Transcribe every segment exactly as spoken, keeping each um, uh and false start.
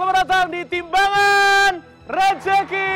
Selamat datang di Timbangan Rezeki.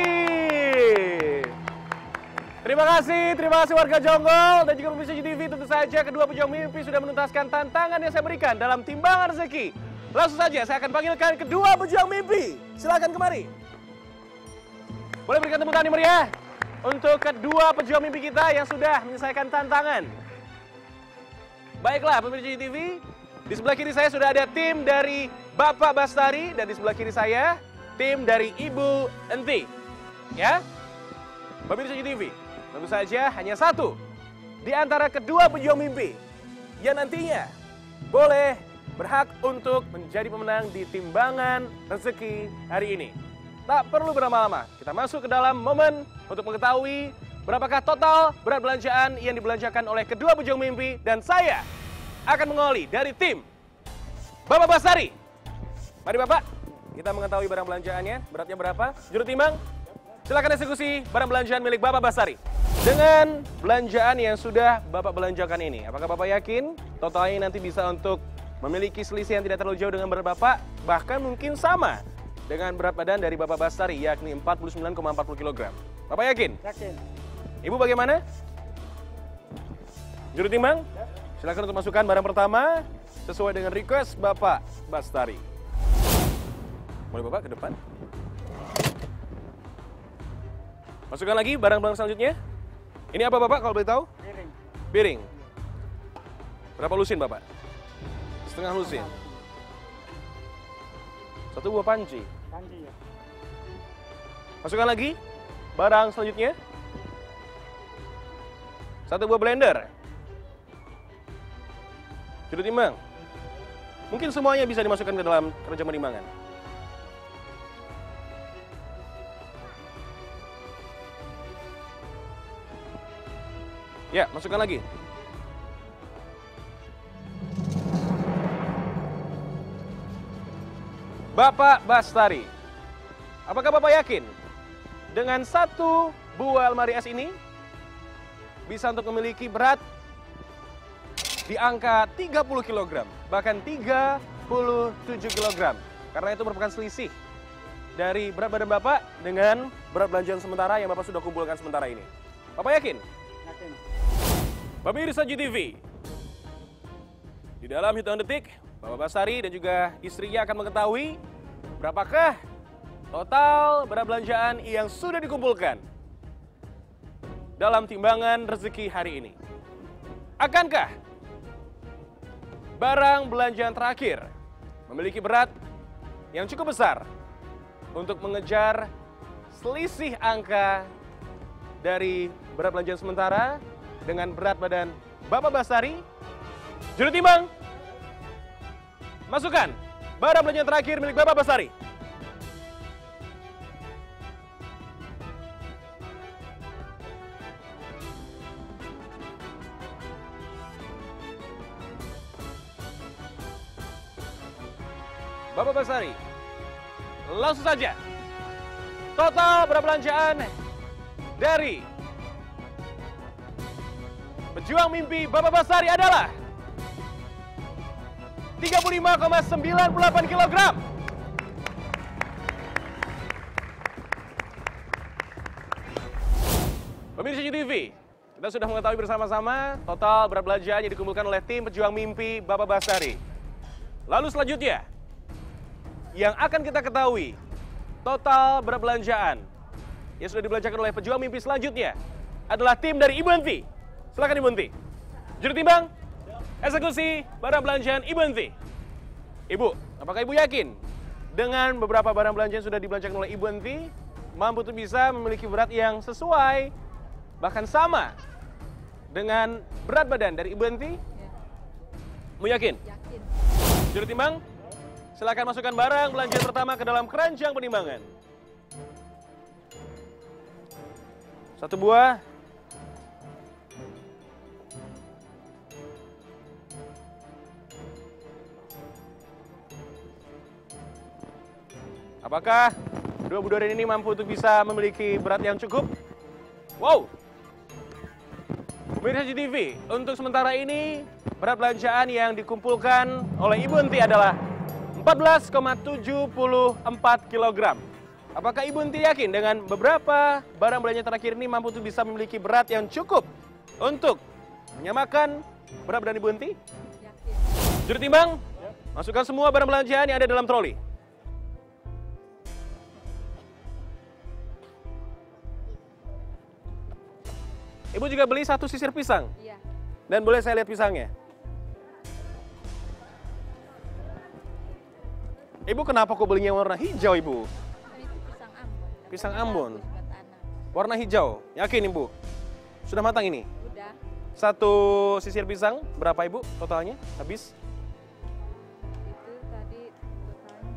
Terima kasih, terima kasih warga Jonggol dan juga pemirsa J T V. Tentu saja kedua pejuang mimpi sudah menuntaskan tantangan yang saya berikan dalam Timbangan Rezeki. Langsung saja saya akan panggilkan kedua pejuang mimpi. Silakan kemari. Boleh berikan tepuk tangan yang meriah untuk kedua pejuang mimpi kita yang sudah menyelesaikan tantangan. Baiklah pemirsa J T V, di sebelah kiri saya sudah ada tim dari Bapak Bastari dan di sebelah kiri saya tim dari Ibu Enti. Ya, pemirsa J T V, tentu saja hanya satu di antara kedua pejuang mimpi yang nantinya boleh berhak untuk menjadi pemenang di Timbangan Rezeki hari ini. Tak perlu berlama-lama, kita masuk ke dalam momen untuk mengetahui berapakah total berat belanjaan yang dibelanjakan oleh kedua pejuang mimpi. Dan saya akan mengawali dari tim Bapak Bastari. Mari Bapak, kita mengetahui barang belanjaannya, beratnya berapa. Juru timbang, silakan eksekusi barang belanjaan milik Bapak Bastari. Dengan belanjaan yang sudah Bapak belanjakan ini, apakah Bapak yakin totalnya nanti bisa untuk memiliki selisih yang tidak terlalu jauh dengan berat Bapak, bahkan mungkin sama dengan berat badan dari Bapak Bastari, yakni empat puluh sembilan koma empat puluh kilogram. Bapak yakin? Yakin. Ibu bagaimana? Juru timbang? Silakan untuk masukkan barang pertama sesuai dengan request Bapak Bastari. Boleh Bapak ke depan. Masukkan lagi barang-barang selanjutnya. Ini apa Bapak kalau boleh tahu? Piring. Piring. Berapa lusin Bapak? Setengah lusin. Satu buah panci. Panci ya. Masukkan lagi barang selanjutnya. Satu buah blender. Juru timbang. Mungkin semuanya bisa dimasukkan ke dalam keranjang penimbangan. Ya, masukkan lagi. Bapak Bastari, apakah Bapak yakin dengan satu buah almari es ini bisa untuk memiliki berat di angka tiga puluh kilogram, bahkan tiga puluh tujuh kilogram? Karena itu merupakan selisih dari berat badan Bapak dengan berat belanjaan sementara yang Bapak sudah kumpulkan sementara ini. Bapak yakin? Yakin. Pemirsa J T V, di dalam hitungan detik, Bapak Bastari dan juga istrinya akan mengetahui berapakah total berat belanjaan yang sudah dikumpulkan dalam Timbangan Rezeki hari ini. Akankah barang belanjaan terakhir memiliki berat yang cukup besar untuk mengejar selisih angka dari berat belanjaan sementara dengan berat badan Bapak Bastari? Juru timbang, masukkan barang belanjaan terakhir milik Bapak Bastari. Bapak Bastari, langsung saja. Total berat belanjaan dari pejuang mimpi Bapak Bastari adalah tiga puluh lima koma sembilan puluh delapan kilogram. Pemirsa J T V, kita sudah mengetahui bersama-sama total berat belanjaan yang dikumpulkan oleh tim pejuang mimpi Bapak Bastari. Lalu selanjutnya, yang akan kita ketahui total berat belanjaan yang sudah dibelanjakan oleh pejuang mimpi selanjutnya adalah tim dari Ibu Enti. Silakan Ibu Enti. Juru timbang, eksekusi barang belanjaan Ibu Enti. Ibu, apakah Ibu yakin dengan beberapa barang belanjaan yang sudah dibelanjakan oleh Ibu Enti mampu untuk bisa memiliki berat yang sesuai bahkan sama dengan berat badan dari Ibu Enti? Ya. Mu yakin? Yakin. Juru timbang, silakan masukkan barang belanjaan pertama ke dalam keranjang penimbangan. Satu buah. Apakah kedua budorin ini mampu untuk bisa memiliki berat yang cukup? Wow! Pemirsa J T V, untuk sementara ini berat belanjaan yang dikumpulkan oleh Ibu Enti adalah empat belas koma tujuh empat kilogram. Apakah Ibu Enty yakin dengan beberapa barang belanja terakhir ini mampu untuk bisa memiliki berat yang cukup untuk menyamakan berat badan Ibu Enty? Yakin. Juru timbang, masukkan semua barang belanjaan yang ada dalam troli. Ibu juga beli satu sisir pisang? Iya. Dan boleh saya lihat pisangnya? Ibu kenapa kok belinya warna hijau, Ibu? Itu pisang Ambon. Pisang Ambon. Bagus buat anak. Warna hijau. Yakin, Ibu? Sudah matang ini? Udah. Satu sisir pisang, berapa, Ibu, totalnya? Habis? Itu tadi totalnya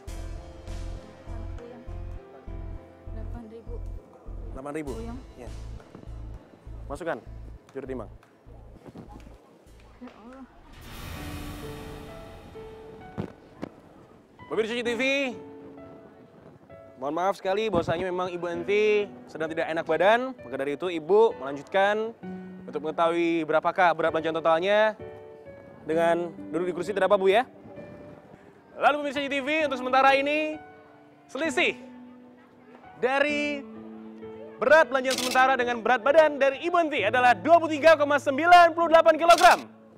delapan ribu. delapan ribu? Puyeng. Ya. Masukkan, juru timbang. Ya Allah. Pemirsa C C T V, mohon maaf sekali bahwasanya memang Ibu Enty sedang tidak enak badan. Maka dari itu Ibu melanjutkan untuk mengetahui berapakah berat belanjaan totalnya dengan duduk di kursi, tidak apa Bu ya. Lalu pemirsa C C T V, untuk sementara ini selisih dari berat belanjaan sementara dengan berat badan dari Ibu Enty adalah dua puluh tiga koma sembilan delapan kilogram.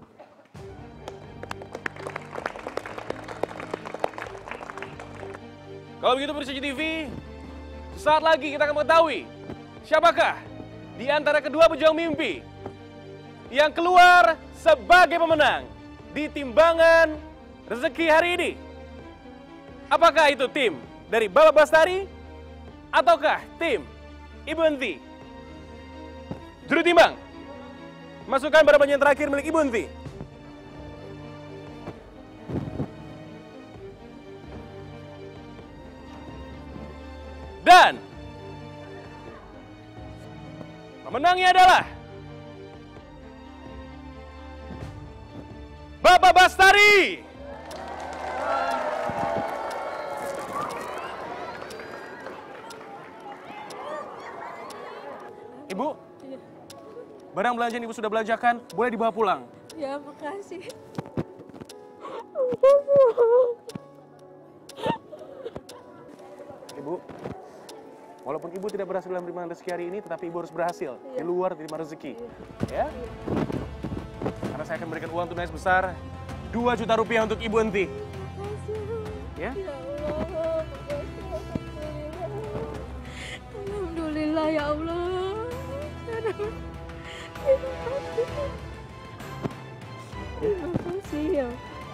Kalau begitu pemirsa C C T V, saat lagi kita akan mengetahui siapakah di antara kedua pejuang mimpi yang keluar sebagai pemenang di timbangan rezeki hari ini. Apakah itu tim dari Bapak Bastari ataukah tim Ibu Enty? Juru timbang, masukkan barang belanjaan terakhir milik Ibu Enty. Dan pemenangnya adalah Bapak Bastari. Ibu, Iya. barang belanjaan Ibu sudah belanjakan, boleh dibawa pulang. Ya, makasih. Ibu, walaupun Ibu tidak berhasil dalam timbangan rezeki hari ini, tetapi Ibu harus berhasil Iya. di luar timbangan rezeki. Iya. Ya? Karena saya akan memberikan uang tunai sebesar dua juta rupiah untuk Ibu Enty. Ya? Ya Allah, alhamdulillah ya Allah. Terima kasih ya.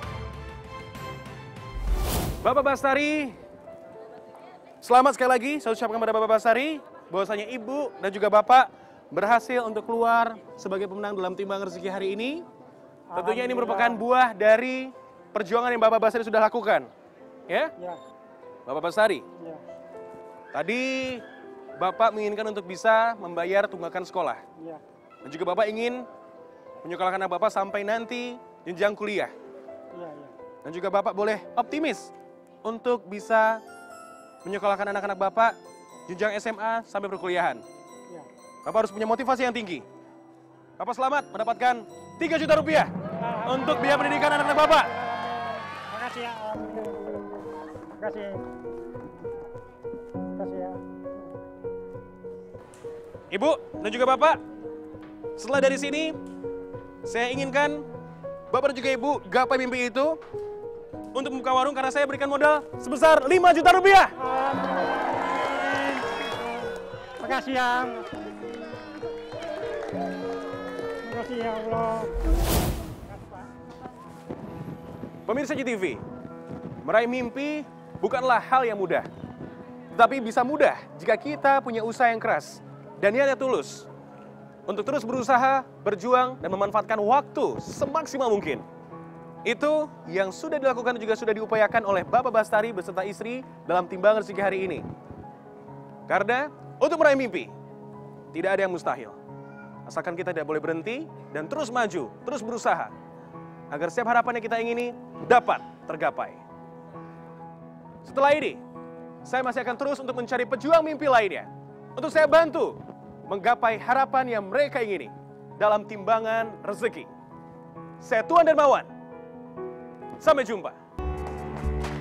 Bapak Bastari, selamat sekali lagi saya ucapkan kepada Bapak Bastari bahwasanya Ibu dan juga Bapak berhasil untuk keluar sebagai pemenang dalam timbangan rezeki hari ini. Tentunya ini merupakan buah dari perjuangan yang Bapak Bastari sudah lakukan. Ya? Ya, Bapak Bastari, ya, tadi Bapak menginginkan untuk bisa membayar tunggakan sekolah. ya, Dan juga Bapak ingin menyekolahkan anak Bapak sampai nanti jenjang kuliah. ya, ya. Dan juga Bapak boleh optimis untuk bisa menyekolahkan anak-anak Bapak jenjang S M A sampai perkuliahan. Ya. Bapak harus punya motivasi yang tinggi. Bapak selamat mendapatkan tiga juta rupiah untuk biaya pendidikan anak-anak Bapak. Makasih ya. Makasih. Makasih ya. Ibu dan juga Bapak, setelah dari sini, saya inginkan Bapak dan juga Ibu gapai mimpi itu untuk membuka warung karena saya berikan modal sebesar lima juta rupiah. Amin. Makasih ya. Makasih ya Allah. Pemirsa C C T V, meraih mimpi bukanlah hal yang mudah. Tetapi bisa mudah jika kita punya usaha yang keras dan niatnya tulus untuk terus berusaha, berjuang, dan memanfaatkan waktu semaksimal mungkin. Itu yang sudah dilakukan dan juga sudah diupayakan oleh Bapak Bastari beserta istri dalam timbangan rezeki hari ini. Karena untuk meraih mimpi, tidak ada yang mustahil. Asalkan kita tidak boleh berhenti dan terus maju, terus berusaha. Agar setiap harapan yang kita ingini dapat tergapai. Setelah ini, saya masih akan terus untuk mencari pejuang mimpi lainnya. Untuk saya bantu menggapai harapan yang mereka ingini dalam timbangan rezeki. Saya Tuan Darmawan. Sampai jumpa.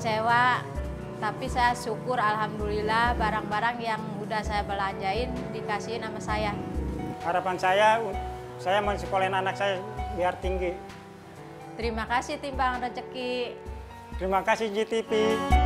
kecewa, tapi saya syukur alhamdulillah barang-barang yang udah saya belanjain dikasihin sama saya. Harapan saya, saya mau sekolahin anak saya biar tinggi. Terima kasih Timbang Rezeki. Terima kasih G T V.